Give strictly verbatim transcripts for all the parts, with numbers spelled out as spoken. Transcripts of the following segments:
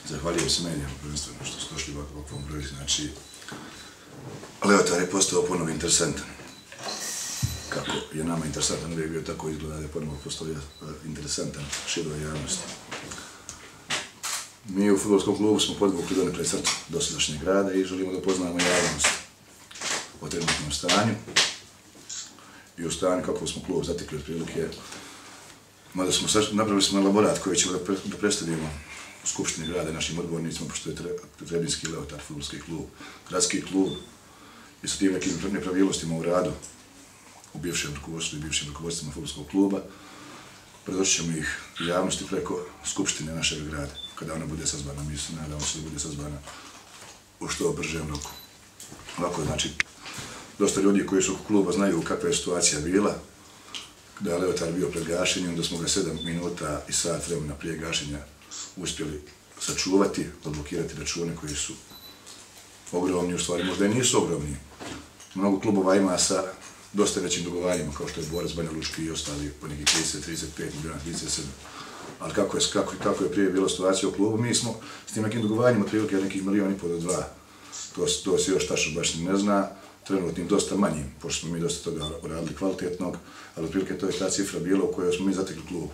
Zahvaljujem se medijama prvenstveno što su došli u ovakvom broju. Znači, Leotar je postao ponovo interesantan. Kako je nama interesantan, uvijek bio tako izgleda da je ponovo postao interesantan široj javnosti. Mi u fudbalskom klubu smo podvukli donekle crtu dosadašnjeg rada i želimo da upoznamo javnost o trenutnom stanju i o stanju kako smo klub zatekli otprilike. Mada smo napravili smo elaborat koji ćemo da predstavimo u Skupštini grada našim odbornicima, pošto je Trebinski Leotar fudbalski klub, gradski klub i sa tim nekim nepravilnostima u radu u bivšem rukovodstvu i bivšim rukovodstvima fudbalskog kluba. Predoći ćemo ih javnosti preko Skupštine našeg grada, kada ona bude sazvana. Mi se nadamo se da bude sazvana u što bržem roku. Ovako, znači, dosta ljudi koji su oko kluba znaju kakva je situacija bila, da je Leotar bio pred gašenjem, da smo ga sedam minuta i sat vremena prije gašenja uspjeli sačuvati, odblokirati račune koji su ogromni, u stvari možda i nisu ogromni. Mnogo klubova ima sa dosta većim dugovanjima, kao što je Borac, Banja Lučki i ostali po nekih trideset, trideset pet miliona, trideset sedam. Ali kako je, kako, kako je prije bila situacija u klubu, mi smo s tim nekim dugovanjima otprilike nekih milion i pol do dva. To, to se još tačno baš ne zna, trenutnim dosta manjim, pošto smo mi dosta toga uradili kvalitetnog, ali otprilike to je ta cifra bila u kojoj smo mi zatekli klubu.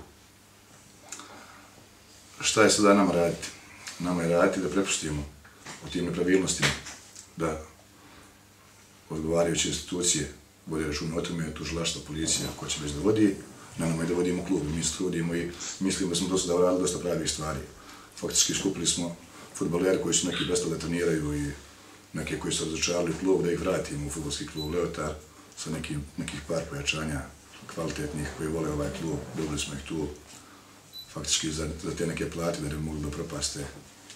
Šta je sada nama raditi? Nama je raditi da prepustimo o tim nepravilnostima, da odgovarajuće institucije vode računa o tome, tužilaštvo, policija, ko će već da vodi, na nama je da vodimo klub. Mi se trudimo i mislimo da smo do sada uradili dosta pravih stvari. Faktički skupili smo fudbalere koji su neki prestali da treniraju i neke koji su razočarali klub, da ih vratimo u fudbalski klub Leotar sa nekim, nekih par pojačanja kvalitetnih koji vole ovaj klub. Dobili smo ih tu faktički za, za te neke plati da ne bi mogli da propaste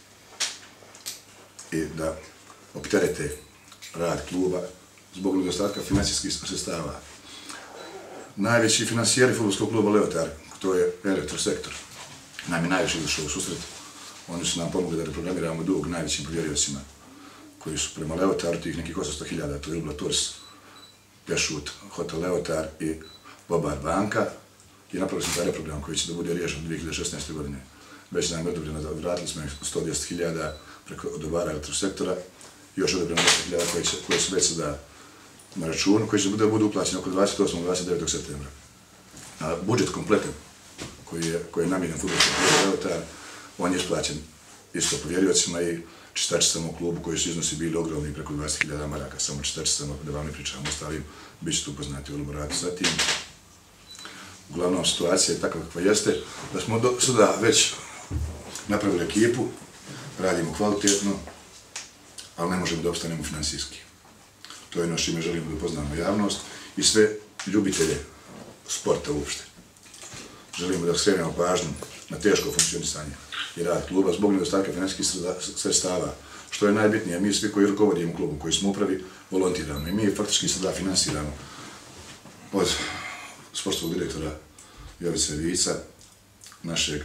i da opterete rad kluba zbog nedostatka finansijskih sredstava. Najveći finansijeri fudbalskog kluba Leotar, to je Elektrosektor, nam je najviše izašao u susret. Oni su nam pomogli da reprogramiramo dug najvećim povjeriocima koji su prema Leotaru, tih nekih osamsto hiljada, to je Ilbla Tours, Pešut, Hotel Leotar i Bobar banka. I napravili smo taj reprogram koji će da bude riješen dvije hiljade šesnaeste. godine. Već nam je odobreno, vratili smo sto deset hiljada preko dobara Elektrosektora i još odobreno deset hiljada koje, koje su već sada na računu, koji će da bude uplaćeni oko dvadeset osmog do dvadeset devetog septembra. A budžet kompletan koji je, koji je namijenjen fudbalskom klubu Leotar, on je isplaćen isto povjeriocima i čistačicama u klubu koji su iznosi bili ogromni preko dvadeset hiljada maraka, samo čistačicama, da vam ne pričam ostalim, bit ćete upoznati u elaboratu sa tim. Uglavnom, situacija je takva kakva jeste, da smo do sada već napravili ekipu, radimo kvalitetno, ali ne možemo da opstanemo finansijski. To je ono što ime želimo da upoznamo javnost i sve ljubitelje sporta uopšte. Želimo da skrenemo pažnju na teško funkcionisanje i rad kluba zbog nedostatka finansijskih sredstava. Što je najbitnije, mi svi koji rukovodimo klubu, koji smo upravi, volontiramo i mi faktički sada finansiramo od sportskog direktora Jovice Vica, našeg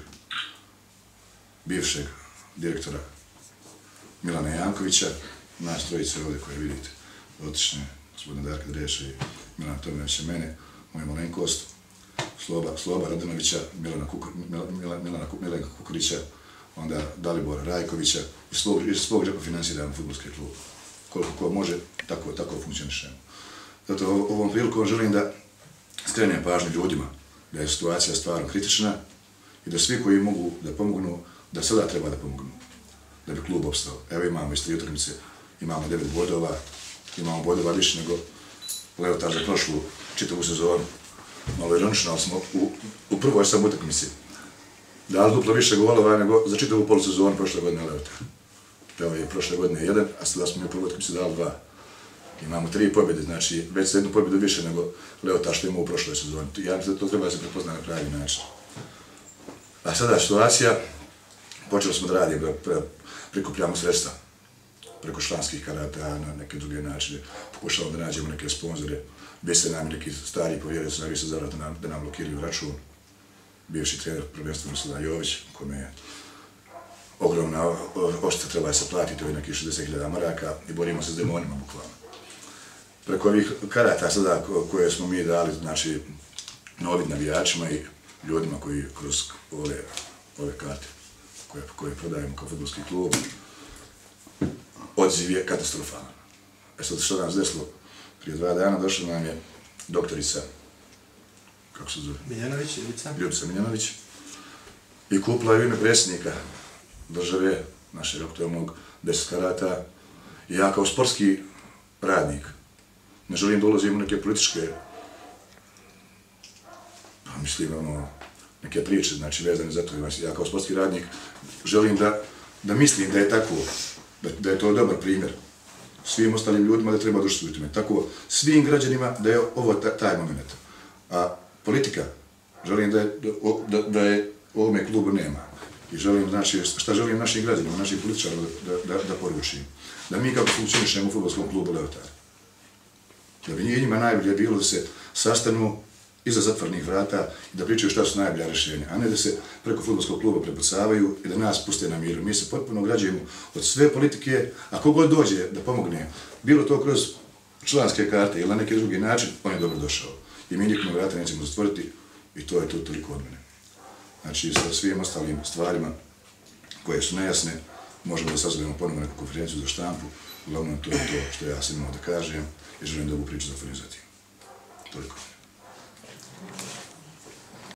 bivšeg direktora Milana Jankovića, nas trojice ovdje koje vidite, dotične, gospodina Darka Dreša i Milana Tomljevića, mene, moju malenkost, Sloba, Sloba Radanovića, Milana, Kukur, Milana, Milana Milenka Kukurića, onda Dalibora Rajkovića i svog, iz svog džepa finansiramo fudbalski klub. Koliko ko može, tako, tako funkcionišemo. Zato ovom prilikom želim da skrenem pažnju ljudima da je situacija stvarno kritična i da svi koji mogu da pomognu, da sada treba da pomognu, da bi klub opstao. Evo imamo iz tri utakmice, imamo devet bodova, imamo bodova više nego Leotar za prošlu čitavu sezonu. Malo ironično, ali smo u, u prvoj sam utakmici dali duplo više golova nego za čitavu polusezonu prošle godine Leotar. Evo je prošle godine jedan, a sada smo u prvoj utakmici dali dva. Imamo tri pobjede, znači već za jednu pobjedu više nego Leotar što ima u prošloj sezoni. Ja mislim da to treba da se prepozna na pravi način. A sada situacija, počeli smo da radimo, da prikupljamo sredstva preko članskih karata na neke druge načine. Pokušavamo da nađemo neke sponzore. Vise nam neki stari povjerioci na više zarad da nam blokiraju račun. Bivši trener, prvenstveno sada Jović, kome je ogromna odšteta treba da se platiti, ovih nekih šezdeset hiljada maraka i borimo se s demonima, bukvalno. Preko ovih karata sada koje smo mi dali, znači, novim navijačima i ljudima koji kroz ove, ove karte koje, koje prodajemo kao fudbalski klub, odziv je katastrofalan. E sad što nam se desilo? Prije dva dana došla nam je doktorica, kako se zove? Miljanović, Ljubica. Ljubica Miljanović. I kupila je u ime predsjednika države, našeg aktualnog, deset karata. I ja kao sportski radnik, ne želim da ulazim u neke političke, pa mislim, ono, neke priče, znači, vezane za to. Ja kao sportski radnik želim da, da mislim da je tako, da, da je to dobar primjer svim ostalim ljudima da treba došli u tome. Tako, svim građanima da je ovo ta, taj moment. A politika, želim da je, da, da je u ovome klubu nema. I želim, znači, šta želim našim građanima, našim političarima da, da, da poručim. Da mi kako funkcionišemo u fudbalskom klubu Leotar. Da bi njima najbolje bilo da se sastanu iza zatvornih vrata i da pričaju šta su najbolja rješenja, a ne da se preko fudbalskog kluba prepucavaju i da nas puste na miru. Mi se potpuno ograđujemo od sve politike, a kogod dođe da pomogne, bilo to kroz članske karte ili na neki drugi način, on je dobro došao. I mi nikome vrata nećemo zatvoriti i to je to toliko od mene. Znači, sa svim ostalim stvarima koje su nejasne, možemo da sazovemo ponovno neku konferenciju za štampu. Uglavnom, to je to što ja sam imao da kažem i želim da ovu priču zatvorim za tim. Toliko.